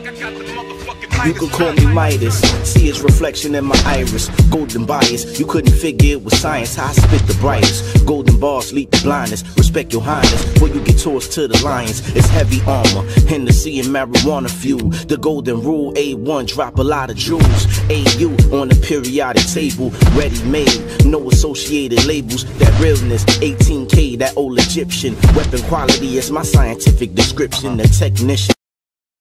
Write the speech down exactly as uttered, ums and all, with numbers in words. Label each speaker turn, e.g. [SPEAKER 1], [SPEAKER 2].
[SPEAKER 1] You could call me Midas, see its reflection in my iris. Golden bias, you couldn't figure it was science. How I spit the brightest. Golden bars lead the blindness. Respect your highness, before you get tossed to the lions. It's heavy armor, Hennessy and marijuana fuel. The golden rule, A one, drop a lot of jewels. A U on the periodic table, ready made, no associated labels. That realness, eighteen K, that old Egyptian. Weapon quality is my scientific description. The technician.